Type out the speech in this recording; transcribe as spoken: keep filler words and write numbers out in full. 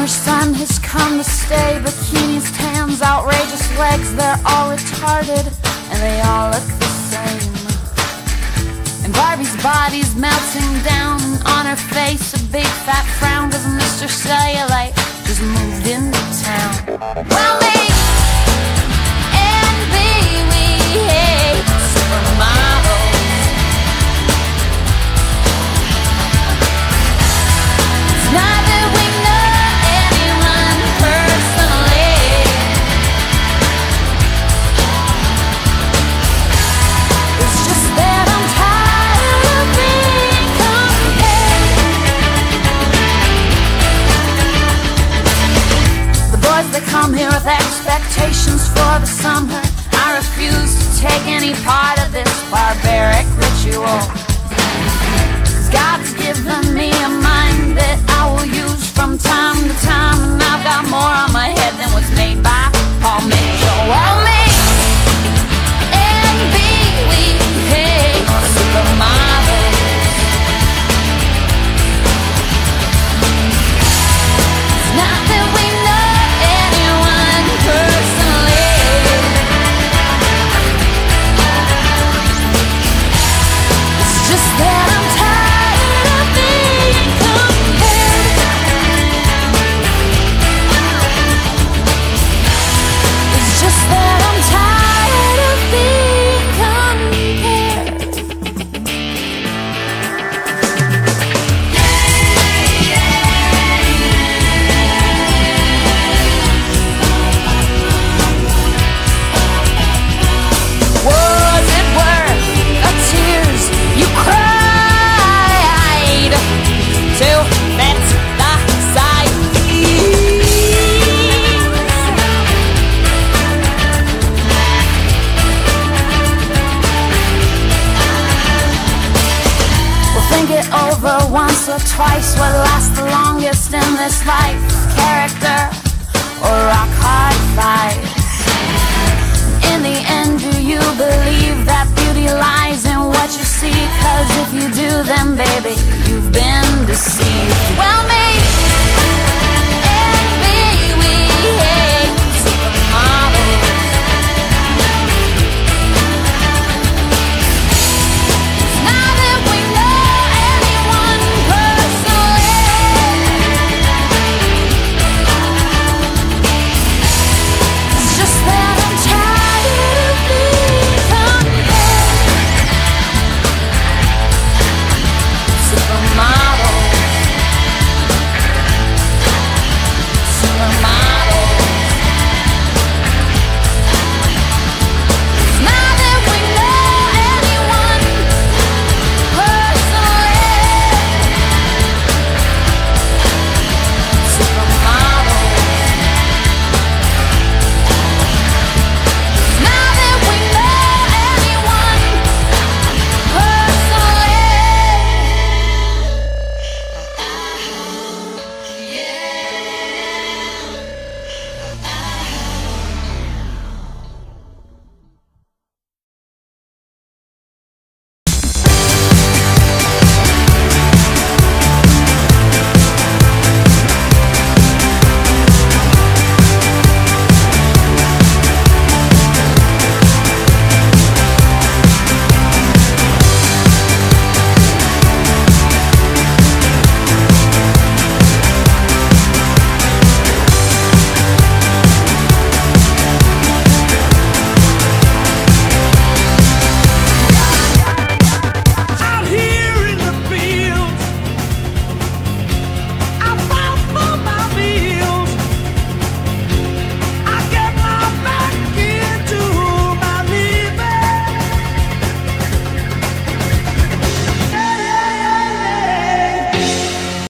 Summer sun has come to stay. Bikinis, tans, outrageous legs, they're all retarded, and they all look the same. And Barbie's body's melting down, and on her face a big fat frown, cause Mister Cellulite just moved into town. Well, me and baby hate supermodels. It's not that we know anyone personally. It's just that I'm tired of being compared. The boys that come here with expectations for the summer, I refuse to take any part of this barbaric ritual. Cause God's given me a mind that I will use from time to time, and I've got more on my head than was made by Paul Mitchell. Well, me and B, we hate supermodels. It's not that we know anyone personally. It's just that I'm tired of being compared. It's just that I'm tired of being compared. Was it worth the tears you cried to fit the sight? We'll think it over once or twice. What lasts the longest in this life? Character or rock hard fights? In the end, do you believe that beauty lies in what you see? Cause if you do, then baby,